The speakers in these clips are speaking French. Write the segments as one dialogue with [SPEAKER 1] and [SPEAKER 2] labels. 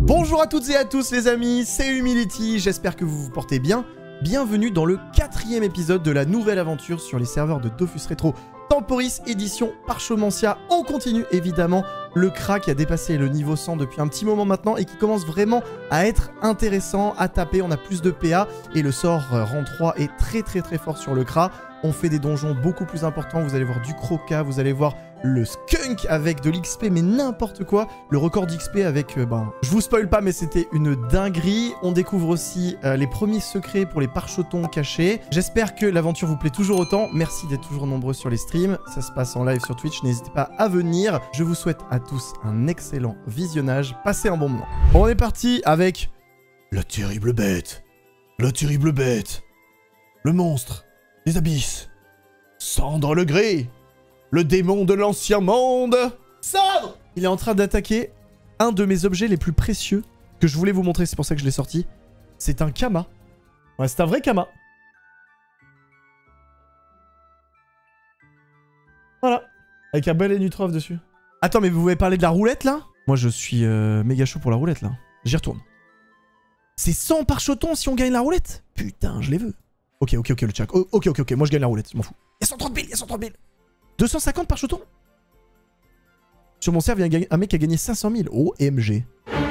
[SPEAKER 1] Bonjour à toutes et à tous les amis, c'est Humility, j'espère que vous vous portez bien. Bienvenue dans le 4e épisode de la nouvelle aventure sur les serveurs de Dofus Retro Temporis édition Parchementia. On continue évidemment le Kra qui a dépassé le niveau 100 depuis un petit moment maintenant et qui commence vraiment à être intéressant à taper. On a plus de PA et le sort rang 3 est très fort sur le Kra. On fait des donjons beaucoup plus importants, vous allez voir du Croca, vous allez voir le Skunk avec de l'XP, mais n'importe quoi. Le record d'XP avec, je vous spoil pas, mais c'était une dinguerie. On découvre aussi les premiers secrets pour les parchetons cachés. J'espère que l'aventure vous plaît toujours autant. Merci d'être toujours nombreux sur les streams. Ça se passe en live sur Twitch, n'hésitez pas à venir. Je vous souhaite à tous un excellent visionnage. Passez un bon moment. On est parti avec la terrible bête. La terrible bête. Le monstre des abysses. Cendre le Gris. Le démon de l'ancien monde. Cendre! Il est en train d'attaquer un de mes objets les plus précieux que je voulais vous montrer, c'est pour ça que je l'ai sorti. C'est un Kama. Ouais, c'est un vrai Kama. Voilà. Avec un bel Enutrov dessus. Attends, mais vous voulez parler de la roulette, là? Moi, je suis méga chaud pour la roulette, là. J'y retourne. C'est 100 parchetons si on gagne la roulette? Putain, je les veux. Ok, le check. Ok, moi je gagne la roulette, je m'en fous. Il y a 130 000, il y a 130 000. 250 parchetons. Sur mon serve, il y a un mec qui a gagné 500 000. OMG.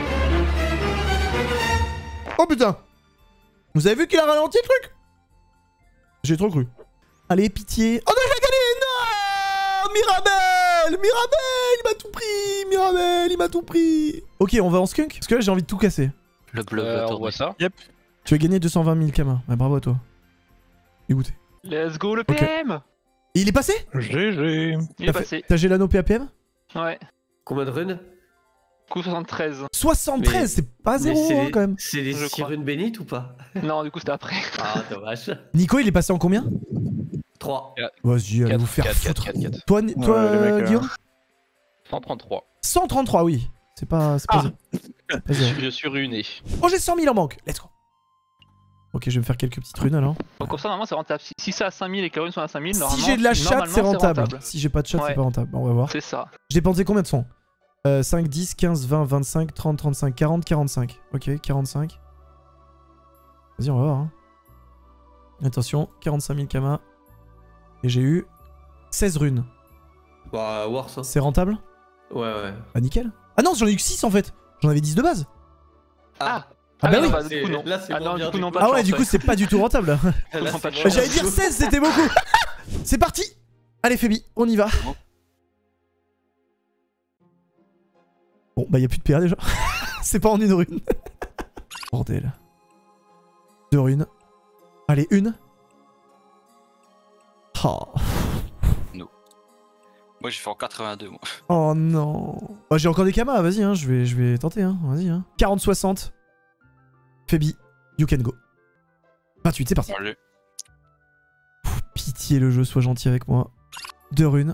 [SPEAKER 1] Oh putain. Vous avez vu qu'il a ralenti le truc? J'ai trop cru. Allez, pitié. Oh non, il a gagné. Non, Mirabel, il m'a tout pris. Mirabel, il m'a tout pris. Ok, on va en skunk. Parce que là, j'ai envie de tout casser.
[SPEAKER 2] Le bloc,
[SPEAKER 3] on voit ça.
[SPEAKER 2] Yep.
[SPEAKER 1] Tu as gagné 220 000 Kama. Ouais, bravo à toi. Dégoûté.
[SPEAKER 3] Let's go le PM.
[SPEAKER 1] Et il est passé?
[SPEAKER 2] GG.
[SPEAKER 3] Il est passé.
[SPEAKER 1] T'as Gélano PAPM?
[SPEAKER 3] Ouais.
[SPEAKER 4] Combien de runes?
[SPEAKER 3] Coup 73.
[SPEAKER 1] 73, c'est pas zéro hein, quand même.
[SPEAKER 4] C'est les 6 runes bénites ou pas?
[SPEAKER 3] Non, du coup c'était après.
[SPEAKER 4] Ah, dommage.
[SPEAKER 1] Nico, il est passé en combien?
[SPEAKER 4] 3.
[SPEAKER 1] Vas-y, allez vous faire
[SPEAKER 2] 4,
[SPEAKER 1] foutre.
[SPEAKER 2] 4.
[SPEAKER 1] Toi,
[SPEAKER 2] mecs,
[SPEAKER 1] Guillaume
[SPEAKER 2] 133.
[SPEAKER 1] 133, oui. C'est pas zéro. C'est pas zéro.
[SPEAKER 2] Je suis ruiné.
[SPEAKER 1] Oh, j'ai 100 000 en banque. Let's go. Ok, je vais me faire quelques petites runes alors.
[SPEAKER 3] Donc comme ça normalement c'est rentable. Si c'est à 5000 et que la rune sont à 5000,
[SPEAKER 1] Si
[SPEAKER 3] normalement.
[SPEAKER 1] j'ai de la chatte, c'est rentable.
[SPEAKER 3] rentable.
[SPEAKER 1] Si j'ai pas de chatte, c'est
[SPEAKER 3] Ouais.
[SPEAKER 1] pas rentable. On va voir.
[SPEAKER 3] C'est ça.
[SPEAKER 1] J'ai dépensé combien de fonds 5, 10, 15, 20, 25, 30, 35, 40, 45. Ok, 45. Vas-y, on va voir. Hein. Attention, 45 000 Kama. Et j'ai eu 16 runes.
[SPEAKER 4] Bah, worse. Hein.
[SPEAKER 1] C'est rentable?
[SPEAKER 4] Ouais.
[SPEAKER 1] Bah, nickel. Ah non, j'en ai eu que 6 en fait. J'en avais 10 de base.
[SPEAKER 3] Ah
[SPEAKER 1] Ah bah oui.
[SPEAKER 3] bah, du coup, non.
[SPEAKER 4] Là, c'est
[SPEAKER 3] Ah
[SPEAKER 4] bon,
[SPEAKER 3] non,
[SPEAKER 4] bien,
[SPEAKER 3] du coup, non,
[SPEAKER 4] coup.
[SPEAKER 3] pas de
[SPEAKER 1] Ah ouais,
[SPEAKER 3] chance,
[SPEAKER 1] du coup, c'est pas du tout rentable.
[SPEAKER 4] Là,
[SPEAKER 3] Ils sont pas
[SPEAKER 4] c'est
[SPEAKER 3] de
[SPEAKER 4] bon.
[SPEAKER 1] J'allais dire 16, c'était beaucoup. C'est parti. Allez, Fébi, on y va. Bon, bah, y a plus de PA déjà. C'est pas en une rune. Bordel. 2 runes. Allez, une. Oh.
[SPEAKER 2] Moi j'ai fait en 82 moi.
[SPEAKER 1] Oh non. Bah, j'ai encore des Kama, vas-y, hein, je vais tenter, hein, vas-y. Hein. 40-60. Fébi, you can go. 28, c'est parti.
[SPEAKER 2] Allez.
[SPEAKER 1] Pitié, le jeu, sois gentil avec moi. 2 runes.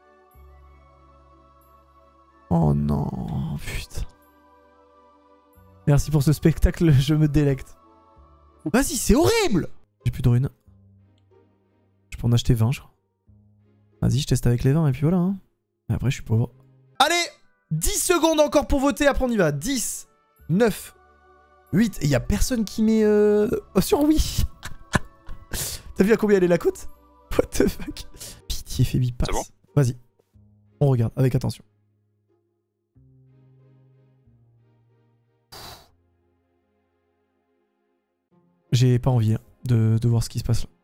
[SPEAKER 1] Oh non, putain. Merci pour ce spectacle, je me délecte. Vas-y, c'est horrible. J'ai plus de runes. Je peux en acheter 20, je crois. Vas-y, je teste avec les 20 et puis voilà. Hein. Et après, je suis pauvre. Allez, 10 secondes encore pour voter. Après, on y va. 10, 9, 8. Et il y a personne qui met sur oui. T'as vu à combien elle est la cote? What the fuck? Pitié, Fébi, passe.
[SPEAKER 2] Bon
[SPEAKER 1] Vas-y. On regarde avec attention. J'ai pas envie hein, de voir ce qui se passe là.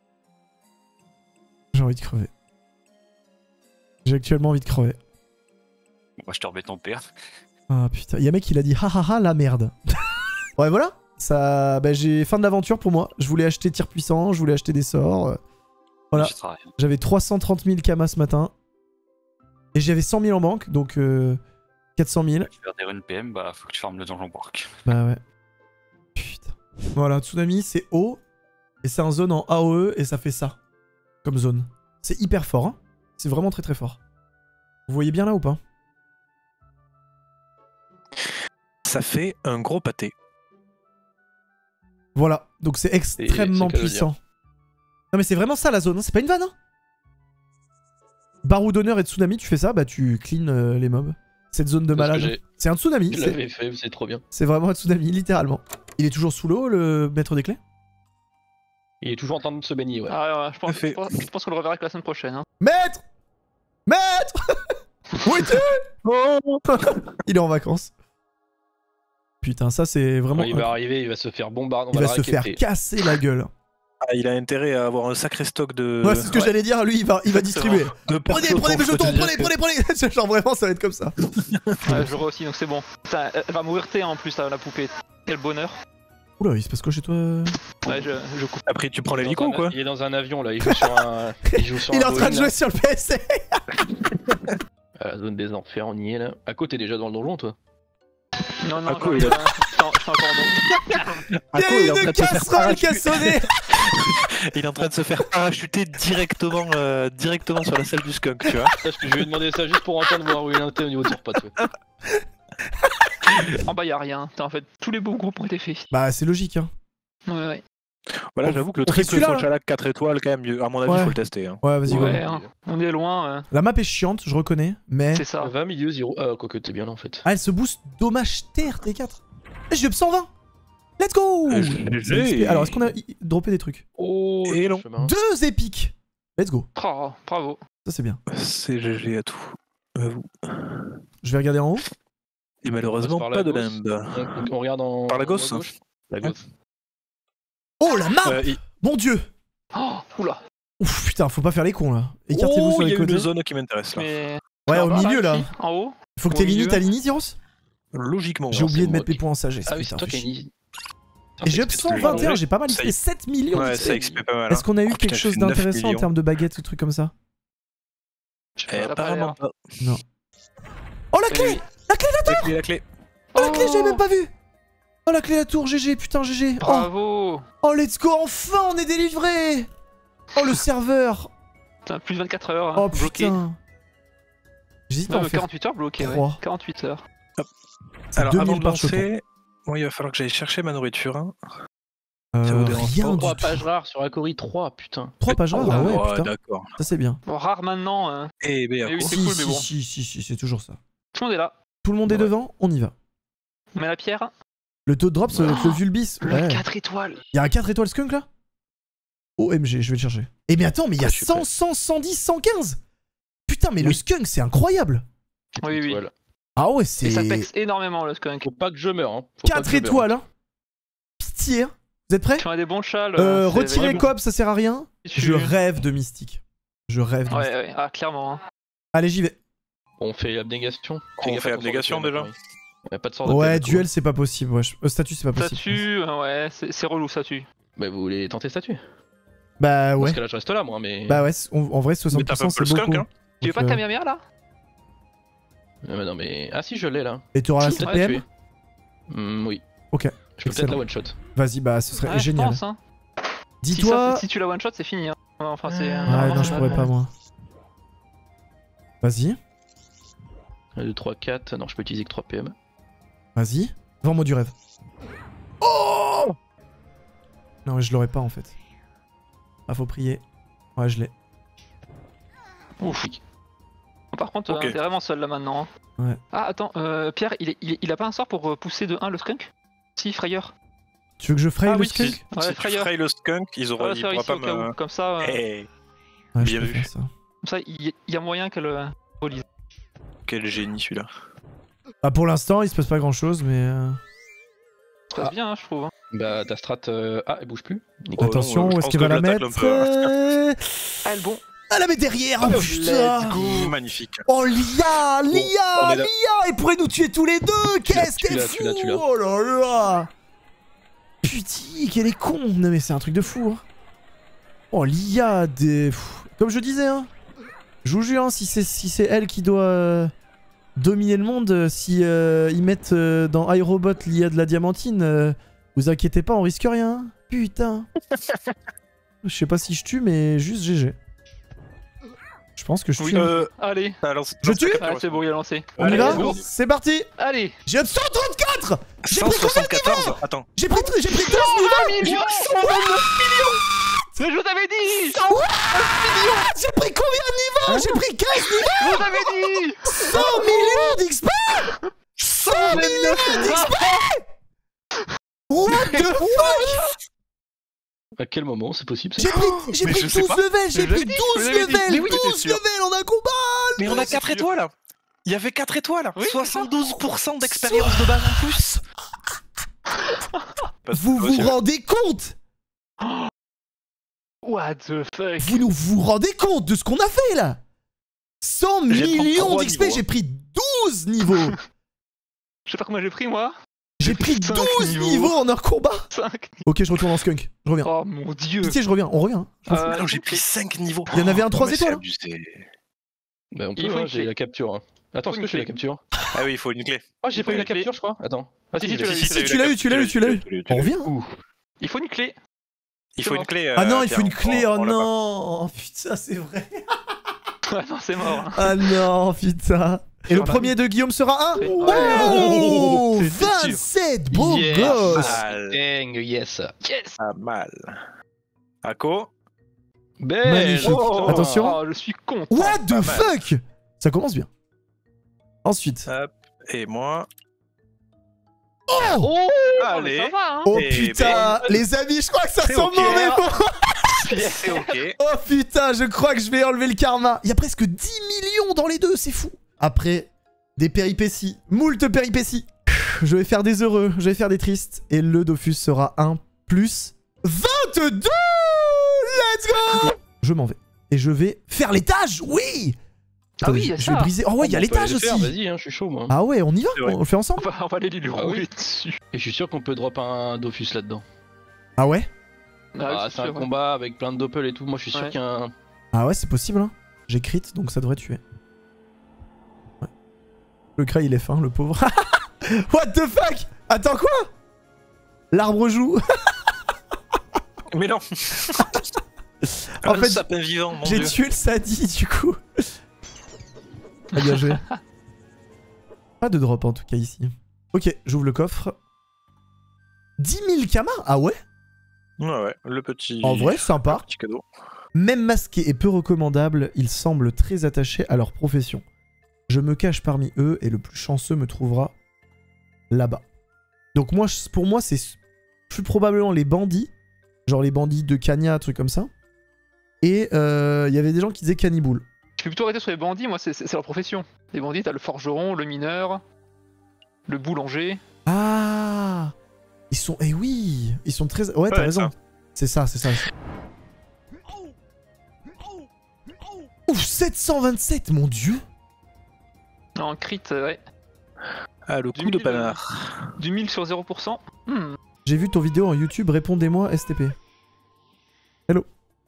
[SPEAKER 1] J'ai envie de crever. J'ai actuellement envie de crever.
[SPEAKER 2] Moi je te remets ton père.
[SPEAKER 1] Ah putain, il y a un mec qui l'a dit ha la merde. Ouais voilà, ça, bah, j'ai fin de l'aventure pour moi. Je voulais acheter tir puissant, je voulais acheter des sorts. Voilà, j'avais 330 000 Kama ce matin. Et j'avais 100 000 en banque, donc 400 000.
[SPEAKER 2] Tu veux des runes PM, bah faut que tu farmes le donjon park.
[SPEAKER 1] Bah ouais. Putain. Voilà, Tsunami c'est haut. Et c'est un zone en AOE et ça fait ça. Comme zone. C'est hyper fort, hein. C'est vraiment très fort. Vous voyez bien là ou pas?
[SPEAKER 5] Ça fait un gros pâté.
[SPEAKER 1] Voilà, donc c'est extrêmement puissant. Non mais c'est vraiment ça la zone, hein. C'est pas une vanne hein. Barreau d'honneur et Tsunami, tu fais ça, bah tu clean les mobs. Cette zone de
[SPEAKER 6] Parce que
[SPEAKER 1] malade. C'est un tsunami.
[SPEAKER 6] Je l'avais fait, c'est trop bien.
[SPEAKER 1] C'est vraiment un tsunami, littéralement. Il est toujours sous l'eau, le maître des clés?
[SPEAKER 6] Il est toujours en train de se baigner, ouais.
[SPEAKER 3] Ah, ouais, je
[SPEAKER 5] Parfait.
[SPEAKER 3] pense qu'on le reverra que la semaine prochaine. Hein.
[SPEAKER 1] Maître! Maître! Où es-tu? Il est en vacances. Putain, ça c'est vraiment...
[SPEAKER 6] Quand il va arriver, il va se faire bombarder.
[SPEAKER 1] Il va se faire casser la gueule.
[SPEAKER 5] Ah, il a intérêt à avoir un sacré stock de.
[SPEAKER 1] Ouais, c'est ce que j'allais dire, lui il va distribuer. Prenez mes jetons, prenez. Genre vraiment, ça va être comme ça.
[SPEAKER 3] Ouais, j'aurai aussi, donc c'est bon. Putain, elle va mourir T en plus, la poupée. Quel bonheur.
[SPEAKER 1] Oula, il se passe quoi chez toi?
[SPEAKER 3] Ouais, je coupe.
[SPEAKER 5] Après, tu prends l'hélico ou quoi?
[SPEAKER 6] Il est dans un avion là, il joue sur un.
[SPEAKER 1] Il est en train de jouer sur le PC.
[SPEAKER 6] À la zone des enfers, on y est là. À côté déjà dans le donjon, toi.
[SPEAKER 3] Non,
[SPEAKER 5] Ah, cool,
[SPEAKER 3] je suis encore
[SPEAKER 1] Il y a eu une casserole qui a sonné.
[SPEAKER 5] Il est en train de se faire parachuter directement sur la salle du skunk, tu vois.
[SPEAKER 6] Parce que je lui ai demandé ça juste pour entendre voir où il était au niveau de son repas, tu vois.
[SPEAKER 3] En bas, y'a rien. Putain, en fait, tous les beaux groupes ont été faits.
[SPEAKER 1] Bah, c'est logique, hein.
[SPEAKER 3] Ouais.
[SPEAKER 5] Voilà, j'avoue que le
[SPEAKER 1] On fait
[SPEAKER 5] triple
[SPEAKER 1] celui-là,
[SPEAKER 5] Socialak 4 étoiles, quand même, à mon avis,
[SPEAKER 1] Ouais.
[SPEAKER 5] faut le tester. Hein.
[SPEAKER 1] Ouais, vas-y,
[SPEAKER 3] Ouais,
[SPEAKER 1] ouais.
[SPEAKER 3] hein. On est loin.
[SPEAKER 1] La map est chiante, je reconnais, mais...
[SPEAKER 3] C'est ça.
[SPEAKER 6] 20 milieu 0. Ah, quoique t'es bien là en fait.
[SPEAKER 1] Ah, elle se booste dommage terre, T4. Eh, j'ai up 120. Let's go.
[SPEAKER 5] GG.
[SPEAKER 1] Alors, est-ce qu'on a droppé des trucs?
[SPEAKER 6] Oh,
[SPEAKER 5] Et
[SPEAKER 6] le
[SPEAKER 5] non.
[SPEAKER 6] chemin.
[SPEAKER 1] 2 épiques. Let's go.
[SPEAKER 3] Oh, bravo.
[SPEAKER 1] Ça, c'est bien.
[SPEAKER 5] C'est GG à tout. Vous.
[SPEAKER 1] Je vais regarder en haut.
[SPEAKER 5] Et malheureusement,
[SPEAKER 6] Par la
[SPEAKER 5] pas de
[SPEAKER 6] gauche.
[SPEAKER 5] limbe.
[SPEAKER 6] On regarde en.
[SPEAKER 5] Par la gauche.
[SPEAKER 6] La gauche.
[SPEAKER 1] Oh, la map.
[SPEAKER 5] Il
[SPEAKER 1] Mon dieu.
[SPEAKER 3] Oh, oula.
[SPEAKER 1] Ouf, putain, faut pas faire les cons, là. Écartez-vous
[SPEAKER 5] Oh,
[SPEAKER 1] sur
[SPEAKER 5] il y
[SPEAKER 1] les
[SPEAKER 5] a une
[SPEAKER 1] côtés.
[SPEAKER 5] zone qui m'intéresse là.
[SPEAKER 3] Mais.
[SPEAKER 1] Ouais,
[SPEAKER 3] En
[SPEAKER 1] au
[SPEAKER 3] bas,
[SPEAKER 1] milieu, là.
[SPEAKER 3] ici, en haut.
[SPEAKER 1] Faut que
[SPEAKER 3] Au
[SPEAKER 1] t'élimines
[SPEAKER 3] milieu.
[SPEAKER 1] ta ligne, Tyros.
[SPEAKER 5] Logiquement.
[SPEAKER 1] J'ai oublié de
[SPEAKER 6] c'est
[SPEAKER 1] mettre
[SPEAKER 6] moi
[SPEAKER 1] mes points en sagesse.
[SPEAKER 6] Ah oui,
[SPEAKER 1] putain,
[SPEAKER 6] c'est toi
[SPEAKER 1] fais
[SPEAKER 6] qui as
[SPEAKER 1] chier.
[SPEAKER 6] mis.
[SPEAKER 1] Et j'ai up
[SPEAKER 5] Putain,
[SPEAKER 1] 121, j'ai pas mal
[SPEAKER 5] ça
[SPEAKER 1] XP,
[SPEAKER 5] y-
[SPEAKER 1] 7 millions
[SPEAKER 5] Ouais,
[SPEAKER 1] d'XP.
[SPEAKER 5] ça XP pas mal.
[SPEAKER 1] Est-ce qu'on a eu
[SPEAKER 5] Oh, putain,
[SPEAKER 1] quelque chose
[SPEAKER 5] j'ai 9
[SPEAKER 1] d'intéressant en
[SPEAKER 5] millions.
[SPEAKER 1] termes de baguettes ou trucs comme ça?
[SPEAKER 5] Apparemment pas.
[SPEAKER 1] Oh, la clé.
[SPEAKER 3] Oui.
[SPEAKER 5] La clé.
[SPEAKER 1] Oh, la clé, j'avais même pas vu. Oh, la clé, la tour, GG, putain, GG. Oh,
[SPEAKER 3] Bravo.
[SPEAKER 1] oh, let's go, enfin, on est délivré. Oh, le serveur.
[SPEAKER 3] Putain, plus de 24 heures.
[SPEAKER 1] Oh,
[SPEAKER 3] bloqué.
[SPEAKER 1] putain. J'hésite à
[SPEAKER 3] Non,
[SPEAKER 1] en
[SPEAKER 3] mais
[SPEAKER 1] faire
[SPEAKER 3] 48 heures bloqué, ouais.
[SPEAKER 1] 3.
[SPEAKER 3] 48 heures.
[SPEAKER 5] Alors,
[SPEAKER 1] 2000
[SPEAKER 5] avant de
[SPEAKER 1] par jeton.
[SPEAKER 5] lancer, il va falloir que j'aille chercher ma nourriture. Hein. Ça vous dérange
[SPEAKER 1] Rien
[SPEAKER 5] pas?
[SPEAKER 1] du
[SPEAKER 6] 3
[SPEAKER 1] tout.
[SPEAKER 6] pages rares sur Akori, 3, putain.
[SPEAKER 1] 3 pages rares, ah ouais,
[SPEAKER 5] Ouais,
[SPEAKER 1] putain.
[SPEAKER 5] d'accord.
[SPEAKER 1] Ça, c'est bien.
[SPEAKER 3] Bon, rare maintenant. Hein.
[SPEAKER 5] Eh bien,
[SPEAKER 3] Mais oui, c'est
[SPEAKER 1] Si,
[SPEAKER 3] cool,
[SPEAKER 1] si,
[SPEAKER 3] mais bon.
[SPEAKER 1] si, c'est toujours ça.
[SPEAKER 3] Tout le monde est là.
[SPEAKER 1] Tout le monde est
[SPEAKER 6] Ouais.
[SPEAKER 1] devant, on y va.
[SPEAKER 3] On met la pierre.
[SPEAKER 1] Le taux de drop, c'est le Vulbis.
[SPEAKER 3] Le
[SPEAKER 1] Ouais.
[SPEAKER 3] 4 étoiles.
[SPEAKER 1] Il y a un 4 étoiles skunk là? OMG, je vais le chercher. Eh mais attends, mais il y a
[SPEAKER 5] Ouais, je suis
[SPEAKER 1] 100,
[SPEAKER 5] prêt.
[SPEAKER 1] 100, 110, 115. Putain, mais le skunk, c'est incroyable.
[SPEAKER 3] Oui, oui.
[SPEAKER 6] Étoile.
[SPEAKER 1] Ah ouais,
[SPEAKER 3] Et ça
[SPEAKER 1] c'est
[SPEAKER 3] pexe énormément le skunk.
[SPEAKER 6] Faut pas que je meure, hein. Faut pas
[SPEAKER 1] 4
[SPEAKER 6] que je meure.
[SPEAKER 1] étoiles. Hein. Pitié. Hein. Vous êtes prêts?
[SPEAKER 3] Tu as des bons châles.
[SPEAKER 1] Retirer coop, ça sert à rien. Je rêve de mystique. Je rêve de mystique.
[SPEAKER 3] Ouais, ah, clairement. Hein.
[SPEAKER 1] Allez, j'y vais.
[SPEAKER 6] On fait abnégation.
[SPEAKER 5] On fait abnégation, déjà.
[SPEAKER 6] Y'a pas de sort de
[SPEAKER 1] Ouais,
[SPEAKER 6] PV,
[SPEAKER 1] duel, c'est pas possible. Ouais. Statut, c'est pas possible.
[SPEAKER 3] Statue, ouais, c'est relou, statue.
[SPEAKER 6] Bah, vous voulez tenter statut?
[SPEAKER 1] Bah ouais.
[SPEAKER 6] Parce que là, je reste là, moi, mais.
[SPEAKER 1] Bah ouais, en vrai,
[SPEAKER 5] Mais t'as pas
[SPEAKER 1] 60%
[SPEAKER 5] le
[SPEAKER 1] c'est
[SPEAKER 5] skunk,
[SPEAKER 1] beaucoup.
[SPEAKER 5] hein.
[SPEAKER 3] Tu veux
[SPEAKER 1] Donc,
[SPEAKER 3] pas ta mère là?
[SPEAKER 6] Ah, mais non, mais. Ah, si, je l'ai là.
[SPEAKER 1] Et tu auras la
[SPEAKER 6] Je peux peut-être
[SPEAKER 1] CPM?
[SPEAKER 6] tuer. Oui.
[SPEAKER 1] Ok.
[SPEAKER 6] Je peux peut-être
[SPEAKER 1] Excellent.
[SPEAKER 6] la one shot.
[SPEAKER 1] Vas-y, bah ce serait
[SPEAKER 3] Ouais, je
[SPEAKER 1] génial.
[SPEAKER 3] pense, hein.
[SPEAKER 1] Dis-toi.
[SPEAKER 3] Si tu la one shot, c'est fini. Hein. Enfin, c'est.
[SPEAKER 1] Ouais, non, je pourrais pas moi. Vas-y,
[SPEAKER 6] 1, 2, 3, 4. Non, je peux utiliser que 3 PM.
[SPEAKER 1] vas-y. Vends-moi du rêve. Oh! Non, mais je l'aurais pas en fait. Ah, faut prier. Ouais, je l'ai.
[SPEAKER 3] Ouf. Par contre,
[SPEAKER 5] Ok.
[SPEAKER 3] t'es vraiment seul là maintenant. Hein.
[SPEAKER 1] Ouais.
[SPEAKER 3] Ah, attends, Pierre, il a pas un sort pour pousser de 1 le skunk? Si, frayeur.
[SPEAKER 1] Tu veux que je fraye
[SPEAKER 3] Ah
[SPEAKER 1] le
[SPEAKER 3] oui,
[SPEAKER 1] skunk?
[SPEAKER 3] Ouais,
[SPEAKER 5] Si tu
[SPEAKER 3] frayeur.
[SPEAKER 5] frayes le skunk, il
[SPEAKER 3] Voilà,
[SPEAKER 5] pourra
[SPEAKER 3] ici,
[SPEAKER 5] pas
[SPEAKER 3] au cas
[SPEAKER 5] me.
[SPEAKER 3] où. Comme ça,
[SPEAKER 5] Eh,
[SPEAKER 1] Ouais, je
[SPEAKER 5] bien
[SPEAKER 1] peux
[SPEAKER 5] vu.
[SPEAKER 1] faire ça.
[SPEAKER 3] comme ça, il y a moyen qu'elle relise.
[SPEAKER 5] quel génie celui-là.
[SPEAKER 1] Bah, pour l'instant, il se passe pas grand chose, mais.
[SPEAKER 3] Ça se passe bien, hein, je trouve. Hein.
[SPEAKER 6] Bah, ta strat. Ah, elle bouge plus. Nickel.
[SPEAKER 5] Oh,
[SPEAKER 1] Attention,
[SPEAKER 5] non, je
[SPEAKER 1] où est-ce
[SPEAKER 5] pense
[SPEAKER 1] qu'elle
[SPEAKER 5] que
[SPEAKER 1] va la
[SPEAKER 5] je l'attaque
[SPEAKER 1] mettre?
[SPEAKER 5] un peu.
[SPEAKER 3] Ah, le bon.
[SPEAKER 1] Ah, la met derrière! Oh putain!
[SPEAKER 5] Magnifique.
[SPEAKER 1] Oh, Lia!
[SPEAKER 5] on
[SPEAKER 1] Lia!
[SPEAKER 5] est là.
[SPEAKER 1] Lia! Elle pourrait nous tuer tous les deux! Qu'est-ce
[SPEAKER 6] tu
[SPEAKER 1] qu'elle
[SPEAKER 6] l'as,
[SPEAKER 1] fout!
[SPEAKER 6] tu l'as, tu l'as.
[SPEAKER 1] Oh là là! Putain, qu'elle est con! Non, mais c'est un truc de fou, hein. Oh, Lia, des. Pff, comme je disais, hein. Je vous jure, hein, si c'est elle qui doit dominer le monde, si ils mettent dans iRobot l'IA de la diamantine, vous inquiétez pas, on risque rien. Hein. Putain. Je sais pas si je tue, mais juste GG. Je pense que je tue.
[SPEAKER 3] Allez.
[SPEAKER 1] Je tue?
[SPEAKER 3] Ah, c'est bon, il a lancé.
[SPEAKER 1] On y
[SPEAKER 3] Allez,
[SPEAKER 1] va?
[SPEAKER 3] let's go.
[SPEAKER 1] C'est parti!
[SPEAKER 3] Allez.
[SPEAKER 1] J'ai 134! J'ai pris
[SPEAKER 5] 174. Attends.
[SPEAKER 1] J'ai pris 12 niveaux!
[SPEAKER 3] Mais je t'avais dit.
[SPEAKER 1] J'ai pris combien de niveaux? J'ai pris 15 niveaux.
[SPEAKER 3] Je t'avais dit.
[SPEAKER 1] 100 millions d'XP. 100 millions d'XP. What the fuck?
[SPEAKER 6] À quel moment c'est possible ça?
[SPEAKER 1] J'ai pris 12 levels, j'ai pris 12 levels,
[SPEAKER 2] Mais oui,
[SPEAKER 1] 12
[SPEAKER 2] j'étais sûr.
[SPEAKER 1] levels en un combat.
[SPEAKER 5] Mais on a 4
[SPEAKER 2] sûr.
[SPEAKER 5] étoiles. Il y avait 4 étoiles.
[SPEAKER 2] Oui,
[SPEAKER 5] 72% d'expérience de base en plus.
[SPEAKER 1] Vous vous rendez compte?
[SPEAKER 3] What the fuck?
[SPEAKER 1] Vous vous rendez compte de ce qu'on a fait là? 100 millions
[SPEAKER 5] 33
[SPEAKER 1] d'XP,
[SPEAKER 5] niveaux.
[SPEAKER 1] j'ai pris 12 niveaux.
[SPEAKER 3] Je sais pas combien j'ai pris moi.
[SPEAKER 1] J'ai pris
[SPEAKER 3] 5
[SPEAKER 1] 12 niveaux en un combat.
[SPEAKER 3] 5.
[SPEAKER 1] Ok, je retourne en skunk, je reviens.
[SPEAKER 3] Oh mon dieu.
[SPEAKER 1] Pitié, je reviens, on revient.
[SPEAKER 5] Non, j'ai pris 5 niveaux.
[SPEAKER 1] Il y en avait un 3
[SPEAKER 5] mais c'est
[SPEAKER 1] étoiles.
[SPEAKER 5] abusé.
[SPEAKER 6] Bah on
[SPEAKER 3] Il
[SPEAKER 6] peut,
[SPEAKER 3] faut
[SPEAKER 6] hein,
[SPEAKER 3] une
[SPEAKER 6] j'ai
[SPEAKER 3] clé.
[SPEAKER 6] la capture. Hein. Attends, est-ce
[SPEAKER 3] Faut
[SPEAKER 6] que
[SPEAKER 3] une
[SPEAKER 6] j'ai la
[SPEAKER 3] clé.
[SPEAKER 6] capture?
[SPEAKER 5] Ah oui, il faut une clé.
[SPEAKER 6] Ah, j'ai pas eu la
[SPEAKER 3] une clé.
[SPEAKER 6] capture, je crois. Attends. Ah
[SPEAKER 3] Si,
[SPEAKER 6] si,
[SPEAKER 3] tu l'as eu.
[SPEAKER 1] Si, tu l'as eu, tu l'as eu, tu l'as eu. On revient.
[SPEAKER 6] Ouh.
[SPEAKER 3] Il faut une clé.
[SPEAKER 5] Il faut une clé.
[SPEAKER 1] Ah non, il
[SPEAKER 5] Pierre,
[SPEAKER 1] faut une clé, oh
[SPEAKER 5] on l'a pas.
[SPEAKER 1] non. Putain, c'est vrai.
[SPEAKER 3] Ah non, c'est mort. hein.
[SPEAKER 1] Ah non, putain. Et le
[SPEAKER 3] Voilà.
[SPEAKER 1] premier de Guillaume sera un.
[SPEAKER 3] Ouais.
[SPEAKER 1] Oh,
[SPEAKER 3] C'était sûr.
[SPEAKER 1] 27 beaux
[SPEAKER 6] Yes.
[SPEAKER 1] gosses.
[SPEAKER 5] Mal.
[SPEAKER 6] Dang, yes.
[SPEAKER 3] Yes.
[SPEAKER 5] Pas mal. Ako.
[SPEAKER 6] Belle.
[SPEAKER 1] Magnifique.
[SPEAKER 6] Oh.
[SPEAKER 1] Attention.
[SPEAKER 3] Oh, je suis content.
[SPEAKER 1] What the
[SPEAKER 5] Pas mal.
[SPEAKER 1] fuck? Ça commence bien. Ensuite.
[SPEAKER 5] Hop. Et moi.
[SPEAKER 3] Oh,
[SPEAKER 5] Allez.
[SPEAKER 3] mais ça va, hein.
[SPEAKER 1] Oh
[SPEAKER 5] Eh
[SPEAKER 1] putain, les amis, je crois que ça
[SPEAKER 5] C'est
[SPEAKER 1] sent
[SPEAKER 5] ok.
[SPEAKER 1] mauvais.
[SPEAKER 5] C'est ok.
[SPEAKER 1] Oh putain, je crois que je vais enlever le karma. Il y a presque 10 millions dans les deux, c'est fou. Après, des péripéties, moult péripéties. Je vais faire des heureux, je vais faire des tristes. Et le Dofus sera 1 plus 22. Let's go. Je m'en vais. Et je vais faire l'étage, oui.
[SPEAKER 3] Ah oui, il y a
[SPEAKER 1] je
[SPEAKER 3] ça.
[SPEAKER 1] vais briser. Oh ouais, il y a
[SPEAKER 6] On peut
[SPEAKER 1] l'étage
[SPEAKER 6] aller le faire,
[SPEAKER 1] aussi.
[SPEAKER 6] Vas-y, hein, je suis chaud moi.
[SPEAKER 1] Ah ouais, on y va,
[SPEAKER 5] C'est vrai.
[SPEAKER 1] on le fait ensemble.
[SPEAKER 3] On va aller lui
[SPEAKER 6] Ah
[SPEAKER 3] rouler
[SPEAKER 6] oui.
[SPEAKER 3] dessus.
[SPEAKER 6] Et je suis sûr qu'on peut drop un Dofus là-dedans.
[SPEAKER 1] Ah ouais.
[SPEAKER 6] Ah, c'est un
[SPEAKER 3] sûr, ouais.
[SPEAKER 6] combat avec plein de doppel et tout. Moi je suis sûr
[SPEAKER 3] Ouais.
[SPEAKER 6] qu'il y a un.
[SPEAKER 1] Ah ouais, c'est possible. Hein. J'ai crit, donc ça devrait tuer. Ouais. Le Cray, il est fin, le pauvre. What the fuck? Attends, quoi? L'arbre joue.
[SPEAKER 5] Mais non.
[SPEAKER 1] En
[SPEAKER 5] Un
[SPEAKER 1] fait,
[SPEAKER 5] sapin vivant, mon
[SPEAKER 1] j'ai
[SPEAKER 5] dieu.
[SPEAKER 1] tué le Sadi, du coup. Ah, bien joué. Pas de drop, en tout cas, ici. Ok, j'ouvre le coffre. 10 000 kamas? Ah ouais?
[SPEAKER 5] Ouais, le petit.
[SPEAKER 1] En vrai, sympa.
[SPEAKER 5] Petit cadeau.
[SPEAKER 1] Même masqués et peu recommandables, ils semblent très attachés à leur profession. Je me cache parmi eux et le plus chanceux me trouvera là-bas. Donc moi, pour moi, c'est plus probablement les bandits. Genre les bandits de Kanya, trucs comme ça. Et il y avait des gens qui disaient Canniboule.
[SPEAKER 3] Je vais plutôt arrêter sur les bandits, moi c'est leur profession. Les bandits, t'as le forgeron, le mineur, le boulanger.
[SPEAKER 1] Ah, ils sont... Eh oui, ils sont très... Ouais, t'as raison. C'est ça, c'est ça. Ouf, 727, mon dieu.
[SPEAKER 3] En crit, ouais.
[SPEAKER 5] Ah, le
[SPEAKER 3] Du
[SPEAKER 5] coup de
[SPEAKER 3] mille,
[SPEAKER 5] panard.
[SPEAKER 3] Du 1000 sur 0%. Hmm.
[SPEAKER 1] J'ai vu ton vidéo en YouTube, répondez-moi STP. Hello.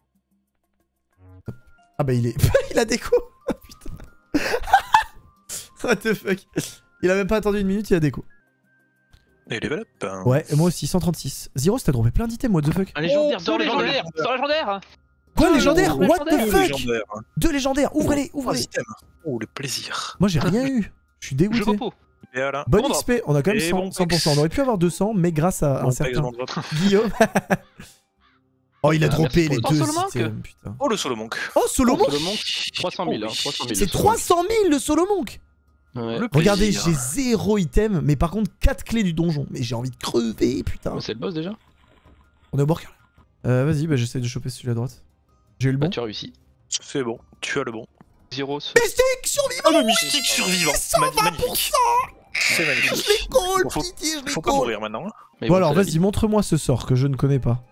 [SPEAKER 1] Ah bah il est... il a déco. Oh, putain. What the fuck. Il a même pas attendu une minute, il a déco.
[SPEAKER 5] Et level up. Hein.
[SPEAKER 1] Ouais, et moi aussi, 136. Zero, t'as droppé plein d'items, what the fuck.
[SPEAKER 6] Un légendaire,
[SPEAKER 3] Oh,
[SPEAKER 6] deux légendaires.
[SPEAKER 3] Sur légendaire.
[SPEAKER 1] Quoi, légendaire?
[SPEAKER 3] Oh,
[SPEAKER 1] What the
[SPEAKER 3] légendaire.
[SPEAKER 1] fuck?
[SPEAKER 5] Légendaire.
[SPEAKER 1] 2 légendaires, ouvrez-les,
[SPEAKER 5] Oh,
[SPEAKER 1] ouvrez-les.
[SPEAKER 5] système. Oh, le plaisir.
[SPEAKER 1] Moi j'ai rien eu. Je suis
[SPEAKER 3] Je
[SPEAKER 1] dégoûté.
[SPEAKER 3] repos.
[SPEAKER 5] Et voilà.
[SPEAKER 1] Bonne
[SPEAKER 3] Bon
[SPEAKER 1] XP, on a quand même
[SPEAKER 5] Et
[SPEAKER 1] 100%.
[SPEAKER 5] bon
[SPEAKER 1] 100%. On aurait pu avoir 200, mais grâce à un
[SPEAKER 5] Bon texte,
[SPEAKER 1] certain
[SPEAKER 5] bon drop.
[SPEAKER 1] Guillaume. Oh, il a
[SPEAKER 6] Ah,
[SPEAKER 1] droppé
[SPEAKER 6] merci
[SPEAKER 1] les
[SPEAKER 6] pour
[SPEAKER 1] deux
[SPEAKER 3] le solo
[SPEAKER 1] items, putain.
[SPEAKER 5] Oh, le solo monk.
[SPEAKER 1] Oh, Solo Monk.
[SPEAKER 6] Solo Monk, 300 000. Hein, 300 000
[SPEAKER 1] C'est 300 000 le Solo Monk.
[SPEAKER 6] Ouais.
[SPEAKER 5] Le
[SPEAKER 1] Regardez,
[SPEAKER 5] plaisir.
[SPEAKER 1] j'ai 0 item, mais par contre 4 clés du donjon. Mais j'ai envie de crever, putain.
[SPEAKER 6] Ouais, c'est le boss déjà.
[SPEAKER 1] On est au Borcal. Vas-y, bah j'essaie de choper celui à droite. J'ai eu le
[SPEAKER 6] Bah,
[SPEAKER 1] bon.
[SPEAKER 6] tu as réussi.
[SPEAKER 5] C'est bon, tu as le bon.
[SPEAKER 3] 0.
[SPEAKER 1] Mystique survivant.
[SPEAKER 5] Oh, le mystique survivant.
[SPEAKER 1] 120%.
[SPEAKER 5] Magnifique. C'est
[SPEAKER 1] Je
[SPEAKER 5] magnifique.
[SPEAKER 1] les call,
[SPEAKER 5] Faut-
[SPEAKER 1] pitié, je les
[SPEAKER 5] Faut pas
[SPEAKER 1] call.
[SPEAKER 5] mourir maintenant. hein.
[SPEAKER 6] Mais
[SPEAKER 1] Bon alors,
[SPEAKER 6] c'est la
[SPEAKER 1] vas-y,
[SPEAKER 6] vie.
[SPEAKER 1] montre-moi ce sort que je ne connais pas.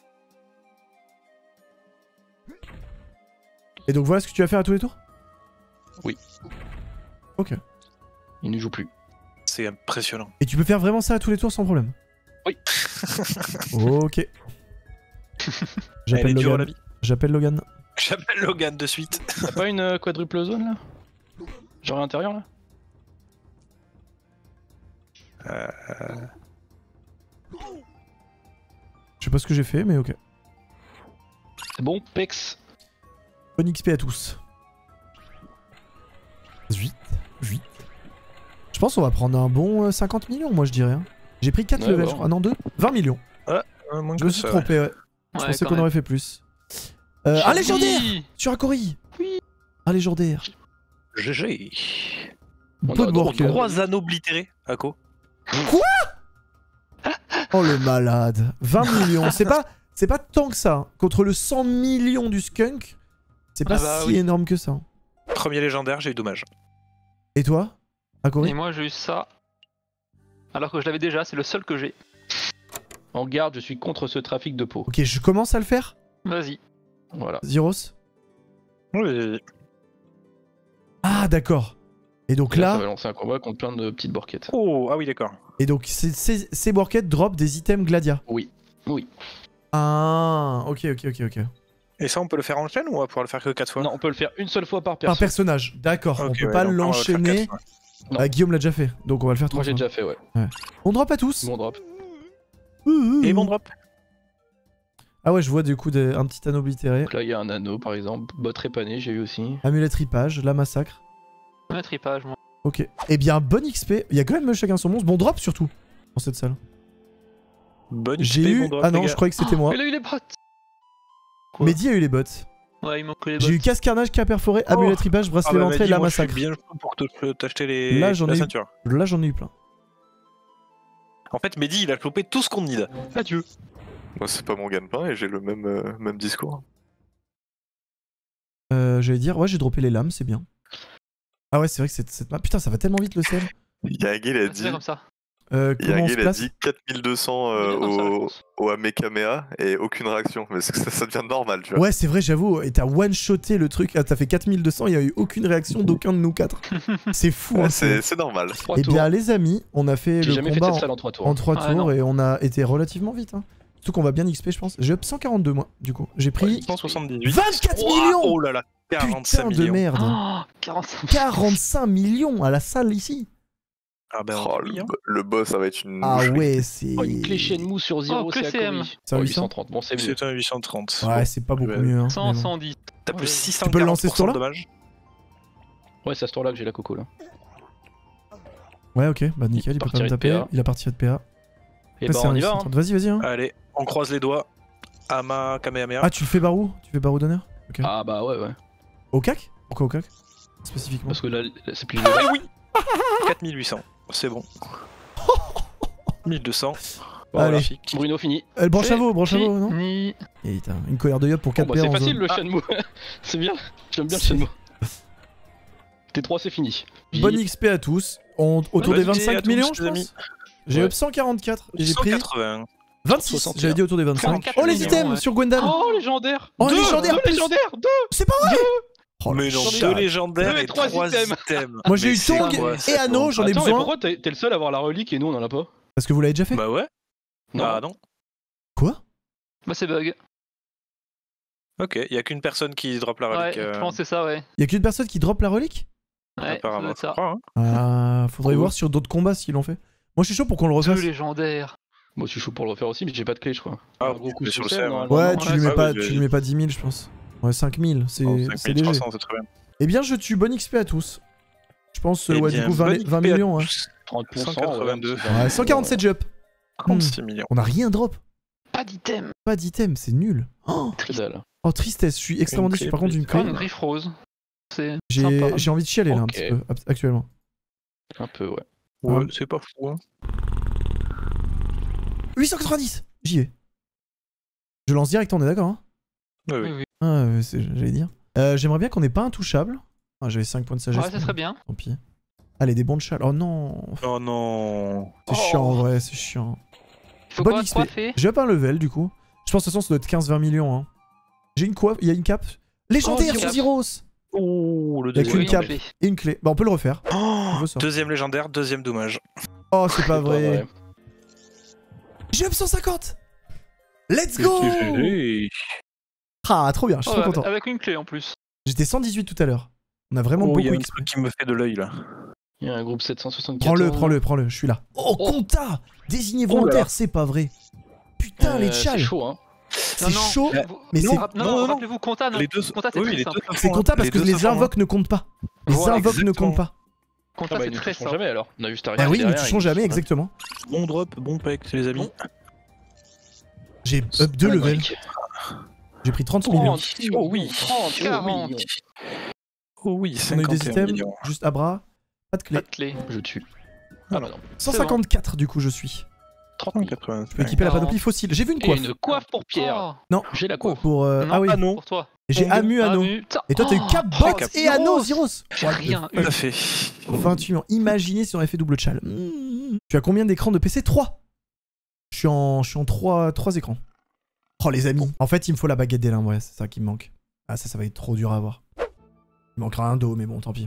[SPEAKER 1] Et donc voilà ce que tu vas faire à tous les tours?
[SPEAKER 6] Oui.
[SPEAKER 1] Ok.
[SPEAKER 6] Il ne joue plus.
[SPEAKER 5] C'est impressionnant.
[SPEAKER 1] Et tu peux faire vraiment ça à tous les tours sans problème?
[SPEAKER 6] Oui.
[SPEAKER 1] Ok.
[SPEAKER 5] Elle
[SPEAKER 1] J'appelle
[SPEAKER 5] est dure, la
[SPEAKER 1] Logan.
[SPEAKER 5] vie.
[SPEAKER 1] J'appelle Logan.
[SPEAKER 5] J'appelle Logan de suite.
[SPEAKER 6] T'as pas une quadruple zone là? Genre à l'intérieur là?
[SPEAKER 1] Je sais pas ce que j'ai fait, mais ok.
[SPEAKER 6] C'est bon, Pex.
[SPEAKER 1] Bonne XP à tous. 8. Je pense qu'on va prendre un bon 50 millions, moi je dirais. Hein. J'ai pris 4
[SPEAKER 6] Ouais,
[SPEAKER 1] levels,
[SPEAKER 6] ouais.
[SPEAKER 1] je crois. Ah non, 2. 20 millions. Je me suis trompé, ouais. Je pensais qu'on aurait fait plus. Un légendaire
[SPEAKER 3] Oui.
[SPEAKER 1] sur Akori.
[SPEAKER 3] Oui.
[SPEAKER 1] Un légendaire.
[SPEAKER 5] GG.
[SPEAKER 6] On
[SPEAKER 1] Peu
[SPEAKER 6] a
[SPEAKER 1] de
[SPEAKER 6] droit
[SPEAKER 1] worker.
[SPEAKER 6] au
[SPEAKER 5] 3 anneaux oblitérés, Ako.
[SPEAKER 1] Oh le malade. 20 millions. C'est pas tant que ça. Contre le 100 millions du skunk, c'est pas
[SPEAKER 3] Ah bah
[SPEAKER 1] si
[SPEAKER 3] oui.
[SPEAKER 1] énorme que ça.
[SPEAKER 5] Premier légendaire, j'ai eu dommage.
[SPEAKER 1] Et toi, Akori?
[SPEAKER 3] Et moi j'ai eu ça. Alors que je l'avais déjà, c'est le seul que j'ai.
[SPEAKER 6] En garde, je suis contre ce trafic de peau.
[SPEAKER 1] Ok, je commence à le faire.
[SPEAKER 3] Vas-y.
[SPEAKER 6] Voilà.
[SPEAKER 1] Zyros.
[SPEAKER 5] Oui.
[SPEAKER 1] Ah d'accord. Et donc
[SPEAKER 6] Là, ça
[SPEAKER 1] là,
[SPEAKER 6] va lancer un combat contre plein de petites borquettes.
[SPEAKER 5] Oh, ah oui, d'accord.
[SPEAKER 1] et donc ces borquettes drop des items Gladia.
[SPEAKER 6] Oui.
[SPEAKER 1] Ah, ok.
[SPEAKER 5] Et ça, on peut le faire en chaîne ou on va pouvoir le faire que 4 fois?
[SPEAKER 6] Non, on peut le faire une seule fois par
[SPEAKER 1] Par
[SPEAKER 6] personne.
[SPEAKER 1] personnage, d'accord.
[SPEAKER 5] Ok,
[SPEAKER 1] On peut
[SPEAKER 5] ouais,
[SPEAKER 1] pas
[SPEAKER 5] donc on va le faire
[SPEAKER 1] l'enchaîner.
[SPEAKER 5] 4 fois.
[SPEAKER 6] Non.
[SPEAKER 1] Ah, Guillaume l'a déjà fait, donc on va le faire
[SPEAKER 6] Moi
[SPEAKER 1] 3
[SPEAKER 6] j'ai
[SPEAKER 1] fois.
[SPEAKER 6] déjà fait, ouais.
[SPEAKER 1] On drop à tous.
[SPEAKER 6] Bon drop.
[SPEAKER 5] Et bon drop.
[SPEAKER 1] Ah ouais, je vois du coup un petit anneau oblitéré.
[SPEAKER 6] Donc là, il y a un anneau par exemple. Bot répané, j'ai eu aussi.
[SPEAKER 1] Amulette ripage, la massacre.
[SPEAKER 3] Un tripage, moi.
[SPEAKER 1] Ok. Eh bien, bon XP. Il y a quand même chacun son monstre. Bon drop surtout dans cette salle.
[SPEAKER 5] Bonne
[SPEAKER 1] J'ai
[SPEAKER 5] XP,
[SPEAKER 1] eu.
[SPEAKER 5] bon drop,
[SPEAKER 1] Ah non,
[SPEAKER 5] les
[SPEAKER 1] je
[SPEAKER 5] gars.
[SPEAKER 1] croyais que c'était moi.
[SPEAKER 3] Il a eu les bottes. Quoi
[SPEAKER 1] Mehdi a eu les bots.
[SPEAKER 3] Ouais, il manque que les bottes.
[SPEAKER 1] J'ai eu casse carnage, cas perforé, amulette ripage,
[SPEAKER 5] Ah
[SPEAKER 1] bracelet
[SPEAKER 5] bah,
[SPEAKER 1] d'entrée,
[SPEAKER 5] Mehdi,
[SPEAKER 1] la
[SPEAKER 5] moi, je suis
[SPEAKER 1] massacre.
[SPEAKER 5] bien chaud pour t'acheter
[SPEAKER 1] Là, j'en ai
[SPEAKER 5] la
[SPEAKER 1] eu-
[SPEAKER 5] ceinture.
[SPEAKER 1] Là, j'en ai eu plein.
[SPEAKER 5] En fait, Mehdi, il a chopé tout ce qu'on need. Adieu.
[SPEAKER 7] Moi, c'est pas mon gagne-pain et j'ai le même discours.
[SPEAKER 1] J'allais dire, ouais, j'ai droppé les lames, c'est bien. Ah ouais, c'est vrai que cette map. Putain, ça va tellement vite le sel.
[SPEAKER 7] Yagi, il a
[SPEAKER 3] C'est
[SPEAKER 7] dit,
[SPEAKER 3] comme ça.
[SPEAKER 1] Comment on
[SPEAKER 7] Yagi,
[SPEAKER 1] se
[SPEAKER 7] il a
[SPEAKER 1] place
[SPEAKER 7] dit 4200
[SPEAKER 3] Il est dans sa
[SPEAKER 7] au
[SPEAKER 3] réponse.
[SPEAKER 7] Amekamea et aucune réaction. Mais ça devient normal, tu vois.
[SPEAKER 1] Ouais, c'est vrai, j'avoue. Et t'as one-shoté le truc. Ah, t'as fait 4200, il y a eu aucune réaction d'aucun de nous quatre. C'est fou,
[SPEAKER 7] Ouais,
[SPEAKER 1] hein.
[SPEAKER 7] c'est normal.
[SPEAKER 6] 3
[SPEAKER 1] Eh
[SPEAKER 6] tours.
[SPEAKER 1] bien, les amis, on a fait
[SPEAKER 6] J'ai
[SPEAKER 1] le
[SPEAKER 6] jamais fait
[SPEAKER 1] combat
[SPEAKER 6] cette salle en 3 tours.
[SPEAKER 1] en 3
[SPEAKER 3] Ah,
[SPEAKER 1] tours
[SPEAKER 3] non.
[SPEAKER 1] et on a été relativement vite. Hein. Surtout qu'on va bien XP, je pense. J'ai up 142, moi, du coup. J'ai pris
[SPEAKER 5] 178.
[SPEAKER 1] 24
[SPEAKER 5] Ouah,
[SPEAKER 1] millions.
[SPEAKER 5] Oh là là, 45
[SPEAKER 1] Putain de
[SPEAKER 5] millions.
[SPEAKER 1] merde.
[SPEAKER 3] Oh, 45.
[SPEAKER 1] 45 millions à la salle ici.
[SPEAKER 5] Ah ben,
[SPEAKER 7] Oh,
[SPEAKER 5] oui, hein.
[SPEAKER 7] le boss, ça va être une.
[SPEAKER 1] Ah
[SPEAKER 7] boucherie.
[SPEAKER 1] ouais, c'est.
[SPEAKER 6] Oh, une clé Shenmue sur 0,
[SPEAKER 3] Oh,
[SPEAKER 6] c'est
[SPEAKER 3] clé
[SPEAKER 6] à
[SPEAKER 3] CM.
[SPEAKER 6] Cory.
[SPEAKER 1] C'est un
[SPEAKER 6] Oh,
[SPEAKER 1] 800.
[SPEAKER 6] 830, bon c'est mieux.
[SPEAKER 5] C'est un 830.
[SPEAKER 1] Ouais, c'est pas beaucoup
[SPEAKER 5] Ouais.
[SPEAKER 1] mieux. Hein,
[SPEAKER 3] 100,
[SPEAKER 1] mais bon.
[SPEAKER 3] 110.
[SPEAKER 5] T'as plus
[SPEAKER 6] Ouais.
[SPEAKER 5] 640%
[SPEAKER 1] Tu peux le lancer ce tour-là
[SPEAKER 5] de dommages.
[SPEAKER 6] Ouais, c'est à ce tour là que j'ai la coco là.
[SPEAKER 1] Ouais, ok, bah nickel, il peut pas
[SPEAKER 6] Partir
[SPEAKER 1] me
[SPEAKER 6] de
[SPEAKER 1] taper.
[SPEAKER 6] PA.
[SPEAKER 1] Il a parti de PA.
[SPEAKER 6] Et
[SPEAKER 1] Là,
[SPEAKER 6] bah
[SPEAKER 1] c'est
[SPEAKER 6] on
[SPEAKER 1] un
[SPEAKER 6] y va.
[SPEAKER 1] 830.
[SPEAKER 6] Hein.
[SPEAKER 1] Vas-y, hein.
[SPEAKER 5] Allez, on croise les doigts. Ama Kamehameha.
[SPEAKER 1] Ah, tu le fais barou? Tu fais barou d'honneur? Ok.
[SPEAKER 6] Ah bah ouais, ouais.
[SPEAKER 1] Au cac? Pourquoi au cac? Spécifiquement.
[SPEAKER 6] Parce que là, c'est plus.
[SPEAKER 5] Eh oui 4800, c'est bon. 1200.
[SPEAKER 1] Allez.
[SPEAKER 5] Magnifique.
[SPEAKER 6] Bruno fini.
[SPEAKER 1] Branche à veau, non?
[SPEAKER 3] Ni.
[SPEAKER 1] Et putain, une colère de yop pour 4
[SPEAKER 6] Bon,
[SPEAKER 1] PA
[SPEAKER 6] bah, c'est
[SPEAKER 1] en
[SPEAKER 6] facile
[SPEAKER 1] zone.
[SPEAKER 6] le Shenmue. C'est bien. J'aime bien le
[SPEAKER 1] C'est-
[SPEAKER 6] Shenmue. T3 c'est fini.
[SPEAKER 1] Bonne XP à tous. Autour des
[SPEAKER 5] Bonne XP à
[SPEAKER 1] 25
[SPEAKER 5] tous,
[SPEAKER 1] millions,
[SPEAKER 5] les
[SPEAKER 1] je pense.
[SPEAKER 5] amis.
[SPEAKER 1] J'ai
[SPEAKER 6] Ouais.
[SPEAKER 1] up 144 et j'ai pris
[SPEAKER 5] 180.
[SPEAKER 1] 26.
[SPEAKER 6] 61.
[SPEAKER 1] J'avais dit autour des 25.
[SPEAKER 3] 44
[SPEAKER 1] Oh, les
[SPEAKER 3] millions,
[SPEAKER 1] items
[SPEAKER 3] ouais.
[SPEAKER 1] sur Gwendal.
[SPEAKER 6] Oh légendaire.
[SPEAKER 1] Oh,
[SPEAKER 6] Deux,
[SPEAKER 1] légendaire,
[SPEAKER 6] deux
[SPEAKER 1] plus.
[SPEAKER 6] légendaires, deux.
[SPEAKER 1] C'est pas vrai. Oh,
[SPEAKER 5] Mais
[SPEAKER 1] la
[SPEAKER 5] non,
[SPEAKER 1] chatte.
[SPEAKER 5] 2 légendaires
[SPEAKER 6] Deux et
[SPEAKER 5] et
[SPEAKER 6] trois
[SPEAKER 5] 3
[SPEAKER 6] items.
[SPEAKER 5] items.
[SPEAKER 1] Moi j'ai
[SPEAKER 5] Mais
[SPEAKER 1] eu
[SPEAKER 5] c'est
[SPEAKER 1] Tong
[SPEAKER 5] quoi,
[SPEAKER 1] et
[SPEAKER 5] ça,
[SPEAKER 1] Anneau,
[SPEAKER 5] toi
[SPEAKER 1] j'en ai
[SPEAKER 6] Attends, mais
[SPEAKER 1] besoin.
[SPEAKER 6] pourquoi t'es le seul à avoir la relique et nous on en a pas?
[SPEAKER 1] Parce que vous l'avez déjà fait.
[SPEAKER 5] Bah ouais.
[SPEAKER 6] Non.
[SPEAKER 5] Bah non.
[SPEAKER 1] Quoi?
[SPEAKER 3] Bah, c'est bug.
[SPEAKER 5] Ok, y a qu'une personne qui drop la
[SPEAKER 3] Ouais,
[SPEAKER 5] relique.
[SPEAKER 3] je pense que c'est ça, ouais.
[SPEAKER 1] Y'a qu'une personne qui drop la relique?
[SPEAKER 3] Ouais, ça doit
[SPEAKER 5] apparemment,
[SPEAKER 3] être
[SPEAKER 5] je
[SPEAKER 3] ça.
[SPEAKER 5] crois. Hein.
[SPEAKER 1] Ah, faudrait
[SPEAKER 6] Cool.
[SPEAKER 1] voir sur d'autres combats s'ils l'ont fait. Moi je suis chaud pour qu'on le
[SPEAKER 3] Deux
[SPEAKER 1] refasse.
[SPEAKER 3] légendaires.
[SPEAKER 6] Moi je suis chaud pour le refaire aussi, mais j'ai pas de clé, je crois.
[SPEAKER 5] Ah,
[SPEAKER 6] Un gros coup
[SPEAKER 5] sur le
[SPEAKER 6] sel,
[SPEAKER 5] CM,
[SPEAKER 6] normalement.
[SPEAKER 1] Ouais,
[SPEAKER 3] non,
[SPEAKER 1] tu
[SPEAKER 3] ouais,
[SPEAKER 1] lui mets
[SPEAKER 5] ça,
[SPEAKER 1] pas,
[SPEAKER 5] ouais,
[SPEAKER 1] tu lui mets pas 10 000 je pense. Ouais, 5000, c'est
[SPEAKER 5] Non,
[SPEAKER 1] c'est léger.
[SPEAKER 5] 5300, c'est très bien.
[SPEAKER 1] Eh bien je tue, bonne XP à tous. Je pense,
[SPEAKER 5] Eh
[SPEAKER 1] ouais,
[SPEAKER 5] bien,
[SPEAKER 1] du coup 20
[SPEAKER 5] bonne
[SPEAKER 1] 20
[SPEAKER 5] XP à
[SPEAKER 1] millions. Hein.
[SPEAKER 5] tous.
[SPEAKER 6] 30%,
[SPEAKER 5] 182.
[SPEAKER 1] Ouais, 147 jump.
[SPEAKER 5] 36 millions.
[SPEAKER 1] On a rien drop.
[SPEAKER 3] Pas d'item.
[SPEAKER 1] Pas d'item, c'est nul. Oh,
[SPEAKER 6] Que dalle.
[SPEAKER 1] oh, tristesse, je suis extrêmement
[SPEAKER 5] Une
[SPEAKER 1] déçu.
[SPEAKER 5] clé
[SPEAKER 1] Par contre, une
[SPEAKER 3] Oh,
[SPEAKER 1] clé.
[SPEAKER 3] une griffe rose. C'est sympa.
[SPEAKER 1] J'ai envie de chialer là un
[SPEAKER 6] Ok.
[SPEAKER 1] petit peu actuellement.
[SPEAKER 6] Un peu, ouais.
[SPEAKER 5] Ouais, c'est pas fou. Hein.
[SPEAKER 1] 890. J'y vais. Je lance direct, on est d'accord hein?
[SPEAKER 5] Ouais, oui.
[SPEAKER 3] Oui, oui.
[SPEAKER 1] Ah, j'allais dire. J'aimerais bien qu'on ait pas intouchable. Ah, j'avais 5 points de sagesse.
[SPEAKER 3] Ouais, ça serait bien.
[SPEAKER 1] Tant pis. Allez, des bons de chal. Oh non.
[SPEAKER 5] Oh non.
[SPEAKER 1] C'est chiant en vrai, c'est chiant.
[SPEAKER 3] Faut
[SPEAKER 1] Bonne
[SPEAKER 3] quoi
[SPEAKER 1] XP.
[SPEAKER 3] coiffer?
[SPEAKER 1] J'ai up un level du coup. Je pense que de toute façon ça doit être 15-20 millions. Hein. J'ai une coiffe, il y a une cape. Légendaire
[SPEAKER 3] Oh,
[SPEAKER 1] sur
[SPEAKER 3] Zeros.
[SPEAKER 1] Zeros.
[SPEAKER 5] Oh, le
[SPEAKER 1] Y a
[SPEAKER 5] deuxième.
[SPEAKER 1] qu'une
[SPEAKER 3] Oui,
[SPEAKER 1] cape.
[SPEAKER 3] clé.
[SPEAKER 1] Et une clé. Bah on peut le refaire.
[SPEAKER 5] Oh,
[SPEAKER 1] On veut ça.
[SPEAKER 5] deuxième légendaire, deuxième dommage.
[SPEAKER 1] Oh c'est pas
[SPEAKER 6] Pas
[SPEAKER 1] vrai. J'ai up 150. Let's go. Ah trop bien, je suis
[SPEAKER 3] Oh,
[SPEAKER 1] trop content.
[SPEAKER 3] avec une clé en plus.
[SPEAKER 1] J'étais 118 tout à l'heure. On a vraiment
[SPEAKER 5] Oh, il y a
[SPEAKER 1] beaucoup
[SPEAKER 5] un
[SPEAKER 1] XP.
[SPEAKER 5] truc qui me fait de l'œil là.
[SPEAKER 6] Il y a un groupe 774.
[SPEAKER 1] Prends-le, je suis là. Oh,
[SPEAKER 6] Oh.
[SPEAKER 1] compta. Désigné
[SPEAKER 5] Oh là
[SPEAKER 1] volontaire,
[SPEAKER 5] là.
[SPEAKER 1] c'est pas vrai. Putain, les
[SPEAKER 6] C'est
[SPEAKER 1] chals.
[SPEAKER 6] chaud, hein.
[SPEAKER 1] C'est chaud,
[SPEAKER 3] vous-
[SPEAKER 1] mais
[SPEAKER 3] non,
[SPEAKER 1] c'est...
[SPEAKER 3] non,
[SPEAKER 5] non, non.
[SPEAKER 3] rappelez-vous, Conta, non.
[SPEAKER 5] Les deux,
[SPEAKER 3] Conta, c'est
[SPEAKER 5] oui,
[SPEAKER 3] très
[SPEAKER 5] les
[SPEAKER 3] simple.
[SPEAKER 5] deux se
[SPEAKER 1] C'est
[SPEAKER 5] font,
[SPEAKER 1] compta
[SPEAKER 5] hein.
[SPEAKER 1] parce que
[SPEAKER 5] deux
[SPEAKER 1] les
[SPEAKER 5] se font, hein.
[SPEAKER 1] invoques ne comptent pas. Les
[SPEAKER 5] Voilà,
[SPEAKER 1] invoques ne
[SPEAKER 5] exactement.
[SPEAKER 1] comptent pas.
[SPEAKER 3] Conta,
[SPEAKER 6] Ah bah,
[SPEAKER 3] c'est
[SPEAKER 6] ils ne
[SPEAKER 3] très
[SPEAKER 6] toucheront
[SPEAKER 3] simple.
[SPEAKER 6] jamais alors. On a juste à
[SPEAKER 1] Ah
[SPEAKER 6] regarder
[SPEAKER 1] oui, ils ne
[SPEAKER 6] derrière,
[SPEAKER 1] toucheront
[SPEAKER 6] ils-
[SPEAKER 1] jamais, exactement.
[SPEAKER 5] Bon drop, bon pec, les amis.
[SPEAKER 1] J'ai up 2 levels. J'ai pris 30 millions.
[SPEAKER 6] 30,
[SPEAKER 5] Oh oui.
[SPEAKER 6] 30,
[SPEAKER 3] 40.
[SPEAKER 5] Oh oui,
[SPEAKER 1] On a eu des
[SPEAKER 5] 51
[SPEAKER 1] items,
[SPEAKER 5] millions.
[SPEAKER 1] juste à bras, pas de clé.
[SPEAKER 3] Pas de clé.
[SPEAKER 6] Je tue. Ah bah non.
[SPEAKER 1] 154 du coup je suis.
[SPEAKER 6] 30 000.
[SPEAKER 5] 185.
[SPEAKER 1] Je peux équiper la
[SPEAKER 3] 40.
[SPEAKER 1] panoplie fossile. J'ai vu une
[SPEAKER 6] Et
[SPEAKER 1] coiffe.
[SPEAKER 6] une coiffe pour Pierre.
[SPEAKER 3] Oh,
[SPEAKER 1] Non,
[SPEAKER 6] J'ai la coiffe.
[SPEAKER 1] pour...
[SPEAKER 3] non,
[SPEAKER 1] ah oui,
[SPEAKER 5] Ah non.
[SPEAKER 3] pour toi.
[SPEAKER 1] et j'ai Amu Anneau.
[SPEAKER 3] Putain.
[SPEAKER 1] Et toi t'as eu Cap,
[SPEAKER 3] Oh,
[SPEAKER 1] Bot
[SPEAKER 5] Cap.
[SPEAKER 1] et Anneau,
[SPEAKER 3] Zeros.
[SPEAKER 1] Zeros.
[SPEAKER 3] J'ai rien
[SPEAKER 5] Tout
[SPEAKER 3] eu.
[SPEAKER 5] à fait.
[SPEAKER 1] 28 millions. Imaginez si on avait fait double chal. Tu as combien d'écrans de PC? 3. Je suis en 3 écrans. Oh les amis. En fait il me faut la baguette des limbes, ouais, c'est ça qui me manque. Ah ça va être trop dur à avoir. Il manquera un dos mais bon tant pis.